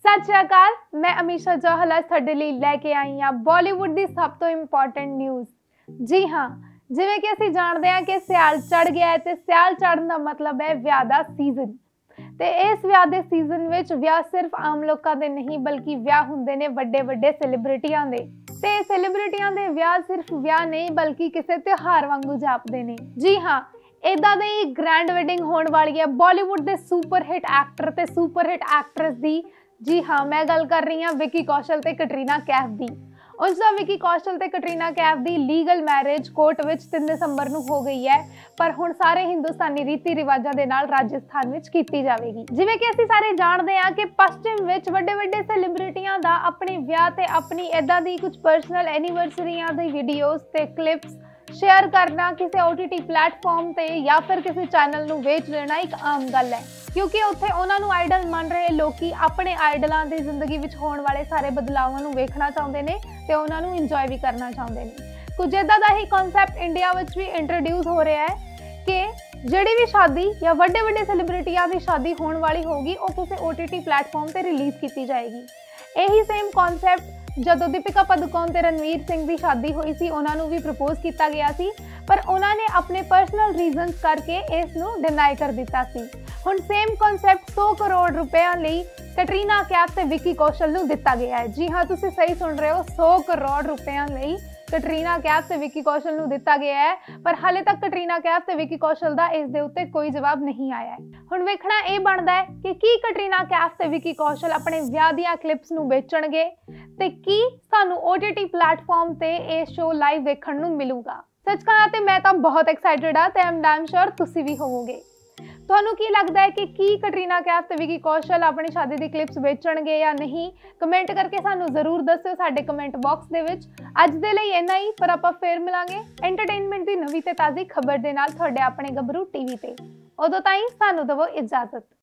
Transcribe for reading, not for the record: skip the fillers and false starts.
सत श्री अकाल, मैं अमीशा जौहल आज तुहाडे लई लैके आई हाँ बॉलीवुड की सब तो इंपॉर्टेंट न्यूज़। जी हाँ, जिवें कि असीं जाणदे हां कि सियाल चढ़ गया है ते सियाल चढ़न दा मतलब है विआह दा सीजन। ते इस विआह दे सीजन विच विआह सिर्फ आम लोकां दे नहीं बल्कि विआह हुंदे ने वड्डे वड्डे सैलीब्रिटियां दे। ते सैलीब्रिटियां दे विआह सिर्फ विआह नहीं बल्कि किसी त्योहार वांगू जापदे ने। जी हाँ, इदां दी ग्रैंड वेडिंग होने वाली है बॉलीवुड के सुपरहिट एक्टर ते सुपरहिट एक्ट्रेस दी। जी हाँ, मैं गल कर रही हाँ विकी कौशल ते कटरीना कैफ दी। उसका विकी कौशल ते कटरीना कैफ दी लीगल मैरिज कोर्ट विच 3 दिसंबर नूं हो गई है, पर हुण सारे हिंदुस्तानी रीति रिवाजां दे नाल राजस्थान विच कीती जावेगी। जिवें कि असीं सारे जाणदे हां कि पश्चिम विच वड्डे वड्डे सैलीब्रिटियां दा अपने विआह ते अपनी इदां दी कुछ पर्सनल एनीवर्सरियां दी वीडियोज़ ते क्लिप्स शेयर करना किसी OTT प्लेटफॉर्म ते या फिर किसी चैनल नूं वेच लेना एक आम गल है, क्योंकि उत्थे उन्हां नूं आइडल मान रहे लोकी अपने आइडलां दी जिंदगी विच होण वाले सारे बदलावां नूं वेखना चाहुंदे ने ते उन्हां नूं इंजॉय भी करना चाहुंदे ने। कुछ इदां दा ही कॉन्सैप्ट इंडिया विच भी इंट्रोड्यूस हो रहा है कि जिहड़ी भी शादी या वड्डे वड्डे सैलीब्रिटियां दी शादी होण वाली होगी वो किसी OTT प्लेटफॉर्म ते रिलीज़ की जाएगी। यही सेम कॉन्सैप्ट जदों दीपिका पादुकोण ते रणवीर सिंह की शादी हुई सी उन्हां नूं भी प्रपोज किया गया सी, पर उन्होंने अपने पर्सनल रीजनस करके इस नूं डिनाई कर दिता सी। हुण सेम कॉन्सैप्ट 100 करोड़ रुपया लई कटरीना कैफ ते विकी कौशल नूं दिता गया है। जी हाँ, तुसीं सही सुन रहे हो, 100 करोड़ रुपया लई कटरीना कैफ ते विकी कौशल नूं दिता गया है, पर हाले तक कटरीना कैफ ते विकी कौशल दा इस दे उत्ते कोई जवाब नहीं आया है। हुण वेखना ये बनदा है कि की कटरीना कैफ ते विकी कौशल अपने विआह दीआं क्लिप्स नूं बेचणगे ते की सानूं OTT प्लेटफॉर्म ते ये शो लाइव वेखण नूं मिलूगा। सच कहां ते मैं तां बहुत एक्साइटेड हाँ ते आई एम डैम श्योर तुसीं भी होवोगे। ਤੁਹਾਨੂੰ ਕੀ ਲੱਗਦਾ है कि कटरीना कैफ ਤੇ विकी कौशल अपनी शादी ਦੀ ਕਲਿੱਪਸ ਵੇਚਣਗੇ ਜਾਂ ਨਹੀਂ? ਕਮੈਂਟ ਕਰਕੇ ਸਾਨੂੰ ਜ਼ਰੂਰ ਦੱਸਿਓ ਸਾਡੇ ਕਮੈਂਟ ਬਾਕਸ ਦੇ ਵਿੱਚ। ਅੱਜ ਦੇ ਲਈ ਇੰਨਾ ਹੀ, ਪਰ ਆਪਾਂ ਫੇਰ ਮਿਲਾਂਗੇ ਐਂਟਰਟੇਨਮੈਂਟ ਦੀ ਨਵੀਂ ਤੇ ਤਾਜ਼ੀ ਖਬਰ ਦੇ ਨਾਲ ਤੁਹਾਡੇ ਆਪਣੇ ਗੱਭਰੂ ਟੀਵੀ ਤੇ। ਉਦੋਂ ਤਾਈਂ ਸਾਨੂੰ ਦਿਵੋ ਇਜਾਜ਼ਤ।